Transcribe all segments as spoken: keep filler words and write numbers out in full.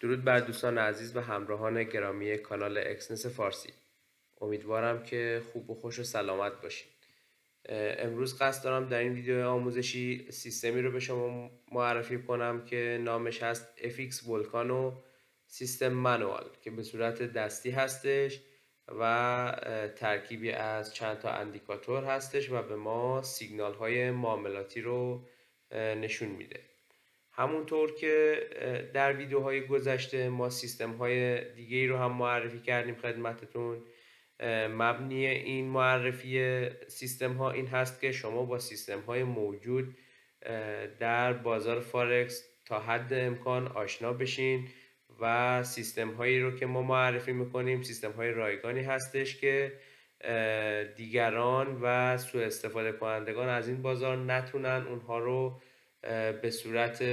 درود بر دوستان عزیز و همراهان گرامی کانال اکسنس فارسی. امیدوارم که خوب و خوش و سلامت باشید. امروز قصد دارم در این ویدیو آموزشی سیستمی رو به شما معرفی کنم که نامش هست اف ایکس Volcano System Manual که به صورت دستی هستش و ترکیبی از چند تا اندیکاتور هستش و به ما سیگنال های معاملاتی رو نشون میده. همونطور که در ویدیوهای گذشته ما سیستم های دیگه ای رو هم معرفی کردیم خدمتتون، مبنی این معرفی سیستم ها این هست که شما با سیستم های موجود در بازار فارکس تا حد امکان آشنا بشین و سیستم هایی رو که ما معرفی میکنیم سیستم های رایگانی هستش که دیگران و سوء استفاده کنندگان از این بازار نتونن اونها رو به صورت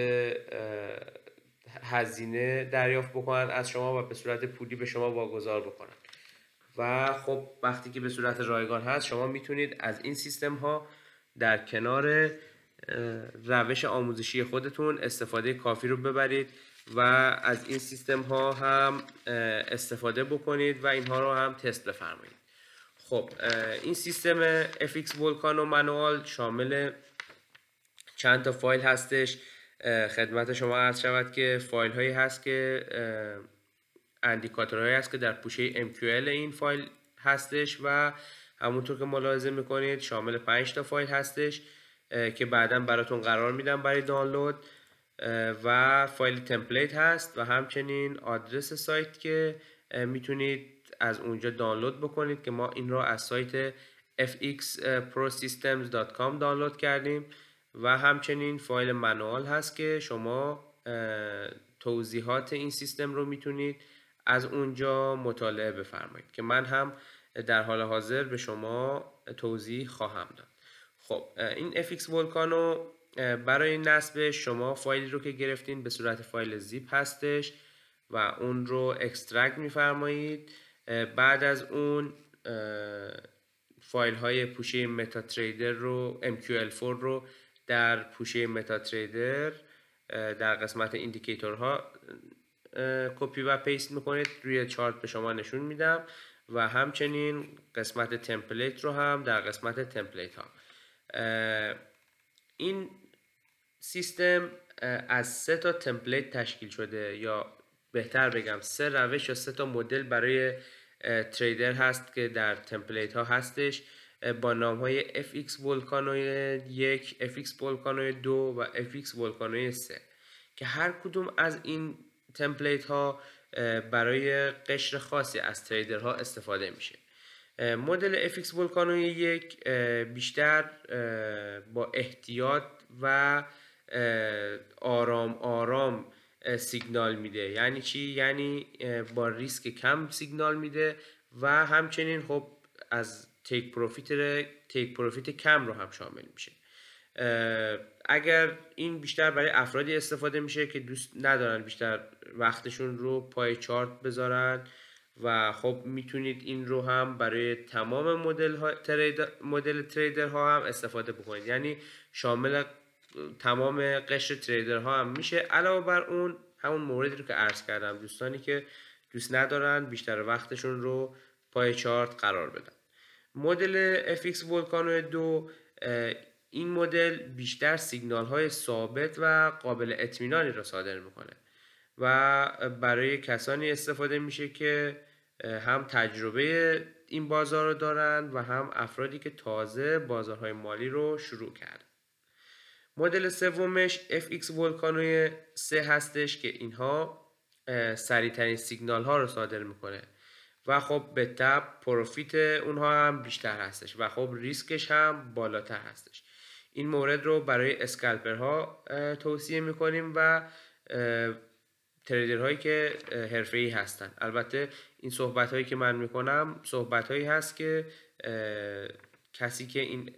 هزینه دریافت بکنن از شما و به صورت پولی به شما واگذار بکنن. و خب وقتی که به صورت رایگان هست شما میتونید از این سیستم ها در کنار روش آموزشی خودتون استفاده کافی رو ببرید و از این سیستم ها هم استفاده بکنید و اینها رو هم تست بفرمایید. خب این سیستم اف ایکس Volcano Manual شامل چند تا فایل هستش. خدمت شما عرض شود که فایل هایی هست که اندیکاتور هایی هست که در پوشه ام کیو ال این فایل هستش و همونطور که ملاحظه میکنید شامل پنج تا فایل هستش که بعدا براتون قرار میدم برای دانلود و فایل تمپلیت هست و همچنین آدرس سایت که میتونید از اونجا دانلود بکنید که ما این رو از سایت اف ایکس پرو سیستمز دات کام دانلود کردیم و همچنین فایل منوال هست که شما توضیحات این سیستم رو میتونید از اونجا مطالعه بفرمایید که من هم در حال حاضر به شما توضیح خواهم داد. خب این اف ایکس Volcano برای نصب شما فایلی رو که گرفتین به صورت فایل زیپ هستش و اون رو اکسترکت میفرمایید. بعد از اون فایل های پوشه متا تریدر رو ام کیو ال فور رو در پوشه متا تریدر در قسمت ایندیکیتورها کپی و پیست میکنید. روی چارت به شما نشون میدم و همچنین قسمت تمپلیت رو هم در قسمت تمپلیت ها. این سیستم از سه تا تمپلیت تشکیل شده یا بهتر بگم سه روش یا سه تا مدل برای تریدر هست که در تمپلیت ها هستش با نام های اف ایکس Volcano یک، اف ایکس Volcano دو و اف ایکس Volcano سه که هر کدوم از این تمپلیت ها برای قشر خاصی از تریدر ها استفاده میشه. مدل اف ایکس Volcano یک بیشتر با احتیاط و آرام آرام سیگنال میده. یعنی چی؟ یعنی با ریسک کم سیگنال میده و همچنین خب از تیک پروفیت تیک پروفیت کم رو هم شامل میشه. اگر این بیشتر برای افرادی استفاده میشه که دوست ندارن بیشتر وقتشون رو پای چارت بذارن و خب میتونید این رو هم برای تمام مدل ها تریدر مدل تریدر ها هم استفاده بکنید، یعنی شامل تمام قشر تریدر ها هم میشه. علاوه بر اون همون موردی رو که عرض کردم، دوستانی که دوست ندارن بیشتر وقتشون رو پای چارت قرار بدن. مدل اف ایکس Volcano دو این مدل بیشتر سیگنال های ثابت و قابل اطمینانی را صادر میکنه و برای کسانی استفاده میشه که هم تجربه این بازار رو دارن و هم افرادی که تازه بازارهای مالی رو شروع کردن. مدل سومش اف ایکس Volcano سه هستش که اینها سریعترین سیگنال ها رو صادر میکنه و خب به تبع پروفیت اونها هم بیشتر هستش و خب ریسکش هم بالاتر هستش. این مورد رو برای اسکالپرها توصیه میکنیم و تریدرهایی که حرفه‌ای هستن. البته این صحبت هایی که من میکنم صحبت هایی هست که کسی که این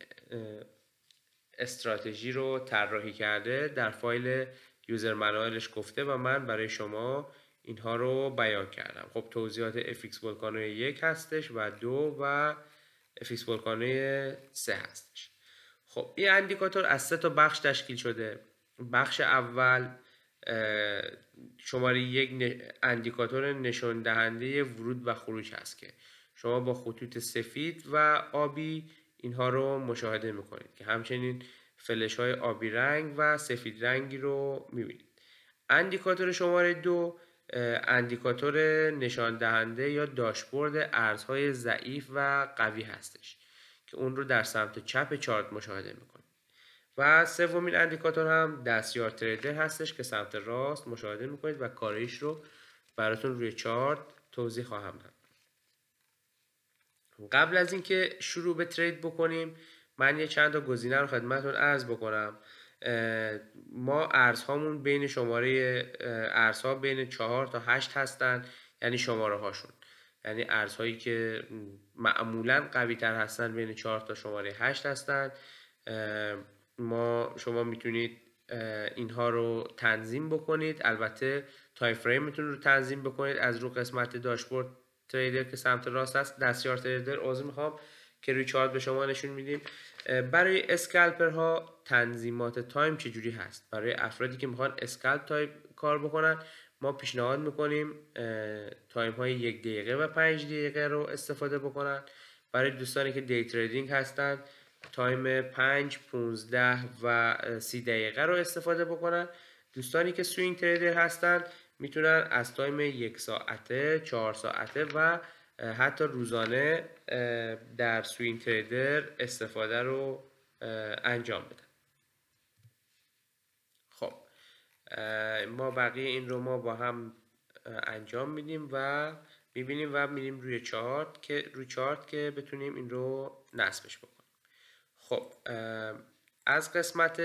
استراتژی رو طراحی کرده در فایل یوزر منوالش گفته و من برای شما اینها رو بیان کردم. خب توضیحات اف ایکس Volcano یک هستش و دو و اف ایکس Volcano سه هستش. خب این اندیکاتور از سه تا بخش تشکیل شده. بخش اول شماره یک اندیکاتور نشان دهنده ورود و خروج هست که شما با خطوط سفید و آبی اینها رو مشاهده میکنید که همچنین فلش های آبی رنگ و سفید رنگی رو میبینید. اندیکاتور شماره دو اندیکاتور نشان دهنده یا داشبورد ارزهای ضعیف و قوی هستش که اون رو در سمت چپ چارت مشاهده میکنید. و سومین اندیکاتور هم دستیار تریدر هستش که سمت راست مشاهده میکنید و کارایش رو براتون روی چارت توضیح خواهم داد. قبل از اینکه شروع به ترید بکنیم من یه چند تا گزینه رو خدمتتون عرض بکنم. ما ارزهامون بین شماره ارزها بین چهار تا هشت هستن، یعنی شماره هاشون، یعنی ارزهایی که معمولا قوی تر هستن بین چهار تا شماره هشت هستن. ما شما میتونید اینها رو تنظیم بکنید، البته تایم فریمتون رو تنظیم بکنید از رو قسمت داشبورد تریدر که سمت راست هست، دستیار تریدر عذر میخوام که روی چارت به شما نشون میدیم. برای اسکالپرها تنظیمات تایم چجوری هست؟ برای افرادی که میخوان اسکالپ تایپ کار بکنن ما پیشنهاد میکنیم تایم های یک دقیقه و پنج دقیقه رو استفاده بکنن. برای دوستانی که دی تریدینگ هستن تایم پنج، پونزده و سی دقیقه رو استفاده بکنن. دوستانی که سوینگ تریدر هستن میتونن از تایم یک ساعته، چهار ساعته و حتی روزانه در سوینگ تریدر استفاده رو انجام بدن. خب ما بقیه این رو ما با هم انجام میدیم و میبینیم و میریم روی چارت که روی چارت که بتونیم این رو نصبش بکنیم. خب از قسمت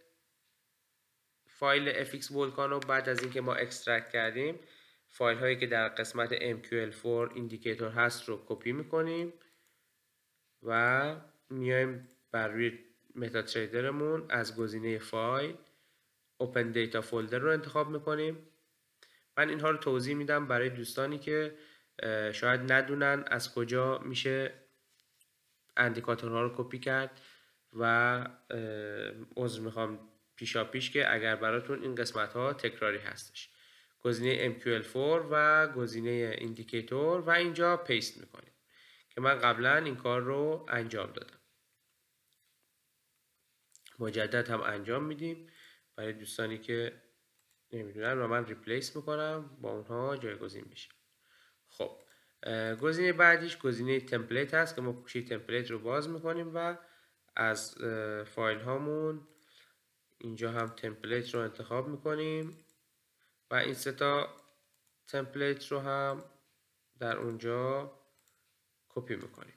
فایل اف ایکس Volcano بعد از اینکه ما اکسترکت کردیم فایل هایی که در قسمت ام کیو ال فور ایندیکیتور هست رو کپی میکنیم و میایم بر روی متا تریدرمون از گزینه فایل اوپن دیتا فولدر رو انتخاب میکنیم. من اینها رو توضیح میدم برای دوستانی که شاید ندونن از کجا میشه اندیکاتورها رو کپی کرد و عذر میخوام پیشا پیش که اگر براتون این قسمت ها تکراری هستش. گزینه ام کیو ال فور و گزینه ایندیکیتور و اینجا پیست میکنیم که من قبلا این کار رو انجام دادم. مجدد هم انجام میدیم برای دوستانی که نمیدونن و من ریپلیس میکنم با اونها جایگزین میشه. خب گزینه بعدیش گزینه تمپلیت هست که ما گوشه تمپلیت رو باز میکنیم و از فایل هامون اینجا هم تمپلیت رو انتخاب میکنیم و این سه تا تمپلیت رو هم در اونجا کپی میکنیم،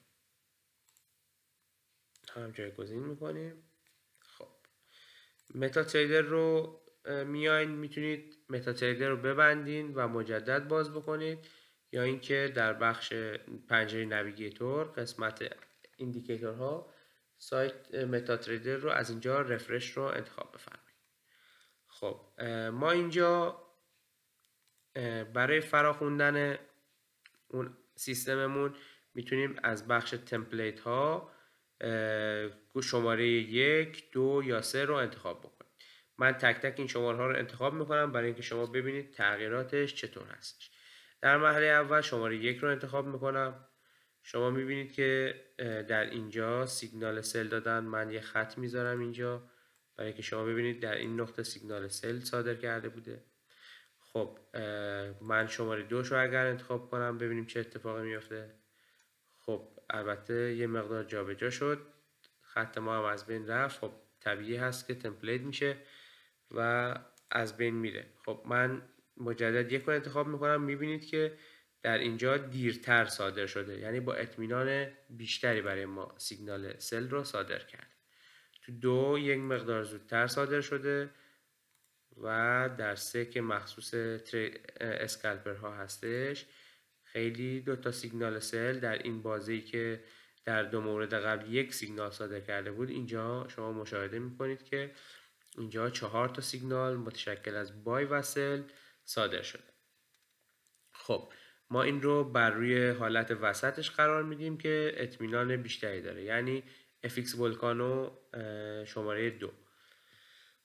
هم جایگزین میکنیم. خب متا تریدر رو میاین میتونید متا تریدر رو ببندین و مجدد باز بکنید یا اینکه در بخش پنجره نویگیتور قسمت ایندیکیتورها سایت متا تریدر رو از اینجا رفرش رو انتخاب بفرمایید. خب ما اینجا برای فراخوندن اون سیستممون میتونیم از بخش تمپلیت ها شماره یک، دو یا سه رو انتخاب بکنیم. من تک تک این شماره ها رو انتخاب میکنم برای اینکه شما ببینید تغییراتش چطور هستش. در مرحله اول شماره یک رو انتخاب میکنم. شما میبینید که در اینجا سیگنال سل دادن. من یه خط میذارم اینجا برای اینکه شما ببینید در این نقطه سیگنال سل صادر کرده بوده. خب من شماره دوش رو اگر انتخاب کنم ببینیم چه اتفاقی میفته. خب البته یه مقدار جابجا شد، خط ما هم از بین رفت. خب طبیعی هست که تمپلیت میشه و از بین میره. خب من مجدد یک رو انتخاب میکنم. میبینید که در اینجا دیرتر صادر شده، یعنی با اطمینان بیشتری برای ما سیگنال سل رو صادر کرد. تو دو یک مقدار زودتر صادر شده و در سه که مخصوص اسکالپرها هستش خیلی دو تا سیگنال سل در این بازی که در دو مورد قبل یک سیگنال صادر کرده بود اینجا شما مشاهده میکنید که اینجا چهار تا سیگنال متشکل از بای و سل صادر شده. خب ما این رو بر روی حالت وسطش قرار میدیم که اطمینان بیشتری داره، یعنی اف ایکس Volcano شماره دو.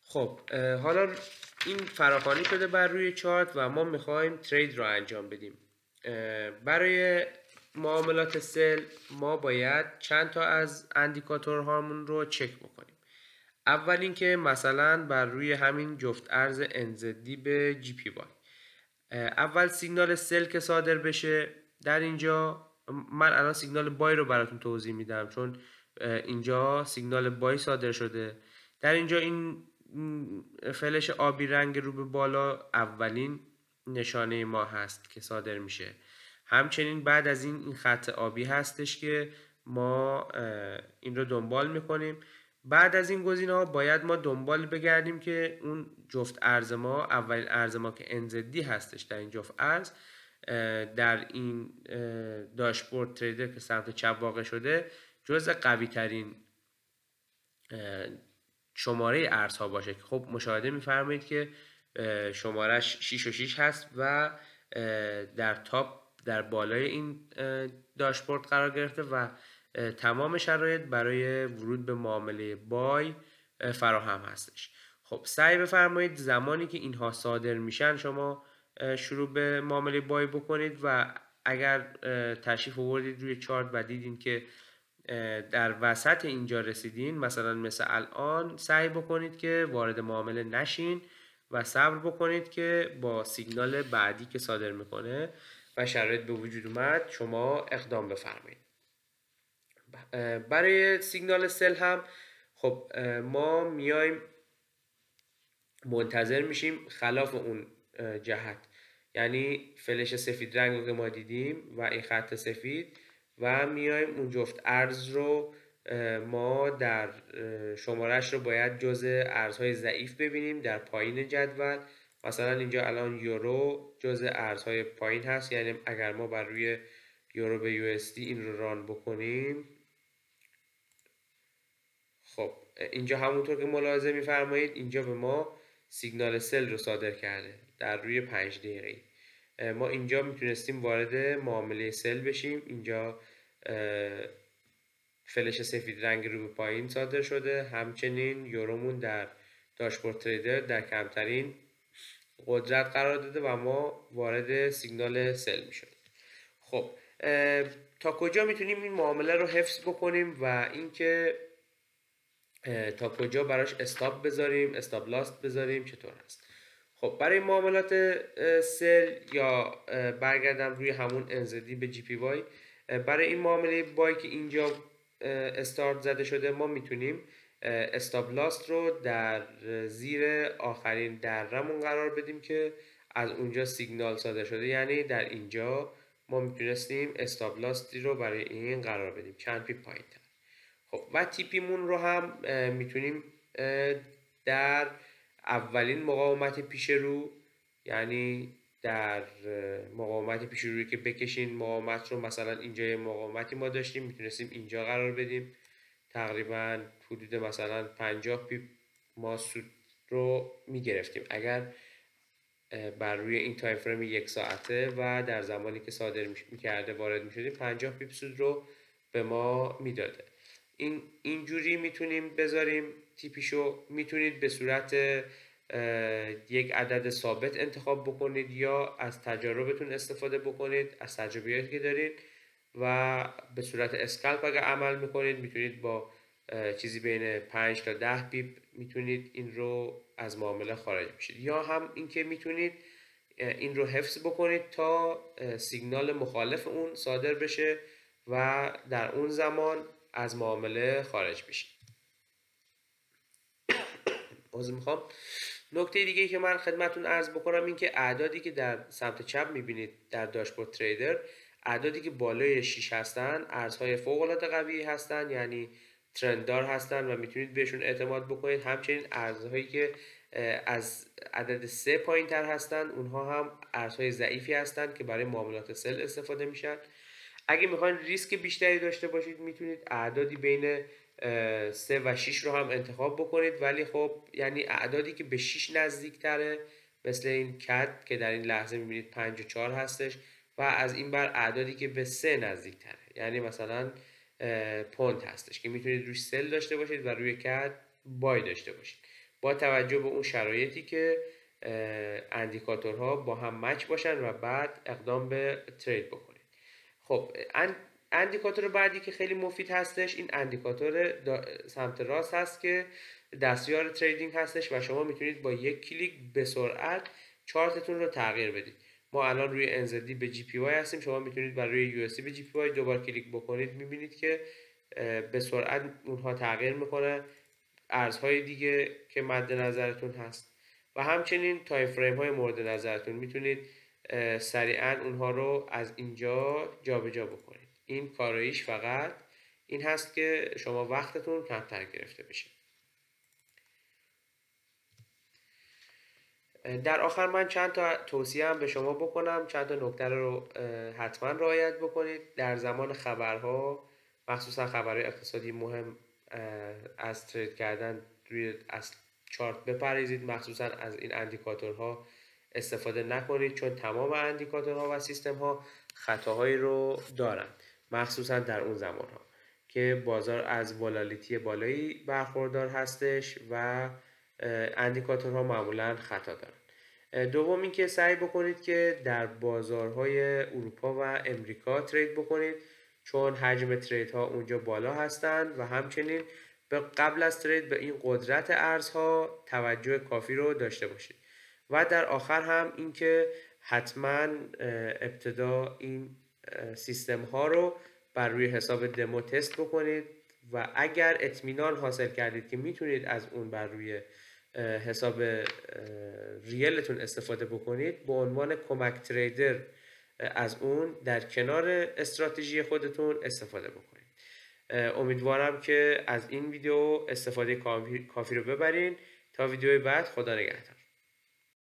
خب حالا این فراخوانی شده بر روی چارت و ما میخوایم ترید رو انجام بدیم. برای معاملات سل ما باید چند تا از اندیکاتورهامون رو چک بکنیم. اول اینکه مثلا بر روی همین جفت ارز ان زد دی به جی پی وای اول سیگنال سل که صادر بشه، در اینجا من الان سیگنال بای رو براتون توضیح میدم چون اینجا سیگنال بای صادر شده. در اینجا این فلش آبی رنگ رو به بالا اولین نشانه ما هست که صادر میشه. همچنین بعد از این این خط آبی هستش که ما این رو دنبال میکنیم. بعد از این گزینه ها باید ما دنبال بگردیم که اون جفت ارز ما، اولین ارز ما که ان زد دی هستش در این جفت ارز، در این داشبورد تریدر که سمت چپ واقع شده جزء قوی ترین شماره ارزها باشه که خب مشاهده میفرمایید که شمارش شش و شش هست و در تاپ در بالای این داشبورد قرار گرفته و تمام شرایط برای ورود به معامله بای فراهم هستش. خب سعی بفرمایید زمانی که اینها صادر میشن شما شروع به معامله بای بکنید و اگر تشریف آوردید روی چارت و دیدین که در وسط اینجا رسیدین، مثلا مثل الان، سعی بکنید که وارد معامله نشین و صبر بکنید که با سیگنال بعدی که صادر میکنه و شرایط به وجود اومد شما اقدام بفرمایید. برای سیگنال سل هم خب ما میایم منتظر میشیم خلاف اون جهت، یعنی فلش سفید رنگ رو که ما دیدیم و این خط سفید و میایم اون جفت ارز رو ما در شمارش رو باید جزء ارزهای ضعیف ببینیم در پایین جدول. مثلا اینجا الان یورو جزء ارزهای پایین هست، یعنی اگر ما بر روی یورو به یو اس دی این رو ران بکنیم، خب اینجا همونطور که ملاحظه میفرمایید اینجا به ما سیگنال سل رو صادر کرده در روی پنج دقیقه. ما اینجا میتونستیم وارد معامله سل بشیم. اینجا فلش سفید رنگ رو به پایین صادر شده، همچنین یورومون در داشبورد تریدر در کمترین قدرت قرار داده و ما وارد سیگنال سل میشد. خب تا کجا میتونیم این معامله رو حفظ بکنیم و اینکه تا کجا براش استاپ بذاریم، استاپ لاست بذاریم، چطور هست؟ خب برای معاملات سل یا برگردم روی همون ان زد دی به جی پی وای، برای این معامله بای که اینجا استارت زده شده ما میتونیم استاپ لاست رو در زیر آخرین درمون قرار بدیم که از اونجا سیگنال صادر شده، یعنی در اینجا ما میتونستیم استاپ لاستی رو برای این قرار بدیم چند پیپ پایین تر. خب و تیپیمون رو هم میتونیم در اولین مقاومت پیش رو، یعنی در مقاومت پیش روی که بکشین مقاومت رو، مثلا اینجا یه مقاومتی ما داشتیم میتونستیم اینجا قرار بدیم، تقریبا حدود مثلا پنجاه پیپ ما سود رو میگرفتیم اگر بر روی این تایم فریم یک ساعته و در زمانی که صادر میکرده وارد میشدیم پنجاه پیپ سود رو به ما میداده. این اینجوری میتونیم بذاریم تیپیشو. میتونید به صورت یک عدد ثابت انتخاب بکنید یا از تجاربتون استفاده بکنید، از تجربیاتی که دارید، و به صورت اسکالپ اگر عمل میکنید میتونید با چیزی بین پنج تا ده پیپ میتونید این رو از معامله خارج بشید، یا هم اینکه میتونید این رو حفظ بکنید تا سیگنال مخالف اون صادر بشه و در اون زمان از معامله خارج بشید. عذر میخوام. نکته دیگه که من خدمتون عرض بکنم این که اعدادی که در سمت چپ میبینید در داشبورد تریدر، اعدادی که بالای شش هستن ارزهای فوق العاده قوی هستن، یعنی ترنددار هستن و میتونید بهشون اعتماد بکنید. همچنین ارزهایی که از عدد سه پایین تر هستن اونها هم ارزهای ضعیفی هستن که برای معاملات سل استفاده میشن. اگه میخواین ریسک بیشتری داشته باشید میتونید اعدادی بین سه و شش رو هم انتخاب بکنید، ولی خب یعنی اعدادی که به شش نزدیک تره، مثل این کد که در این لحظه میبینید پنج و چهار هستش، و از این بر اعدادی که به سه نزدیک تره، یعنی مثلا پوند هستش که میتونید روش سل داشته باشید و روی کد بای داشته باشید. با توجه به اون شرایطی که اندیکاتورها با هم مچ باشن و بعد اقدام به ترید بکنید. خب اندیکاتور بعدی که خیلی مفید هستش این اندیکاتور سمت راست هست که دستیار تریدینگ هستش و شما میتونید با یک کلیک به سرعت چارتتون رو تغییر بدید. ما الان روی ان زد دی به جی پی وای هستیم، شما میتونید برای یو اس دی به جی پی وای دوبار کلیک بکنید، میبینید که به سرعت اونها تغییر میکنه، ارزهای دیگه که مد نظرتون هست و همچنین تایم فریم های مورد نظرتون میتونید سریعا اونها رو از اینجا جابجا جا بکنید. این کاراییش فقط این هست که شما وقتتون کمتر گرفته بشه. در آخر من چند تا توصیه هم به شما بکنم، چند تا نکته رو حتما رعایت بکنید. در زمان خبرها، مخصوصا خبرهای اقتصادی مهم، از ترید کردن روی از چارت بپرهیزید، مخصوصا از این اندیکاتورها استفاده نکنید چون تمام اندیکاتورها و سیستم ها خطاهایی رو دارن، مخصوصا در اون زمان ها که بازار از ولالیتی بالایی برخوردار هستش و اندیکاتورها معمولا خطا دارن. دوم اینکه سعی بکنید که در بازارهای اروپا و امریکا ترید بکنید چون حجم ترید ها اونجا بالا هستند و همچنین به قبل از ترید به این قدرت ارزها توجه کافی رو داشته باشید. و در آخر هم اینکه حتما ابتدا این سیستم ها رو بر روی حساب دمو تست بکنید و اگر اطمینان حاصل کردید که میتونید از اون بر روی حساب ریلتون استفاده بکنید، به عنوان کمک تریدر از اون در کنار استراتژی خودتون استفاده بکنید. امیدوارم که از این ویدیو استفاده کافی رو ببرین. تا ویدیوی بعد، خدا نگهدار.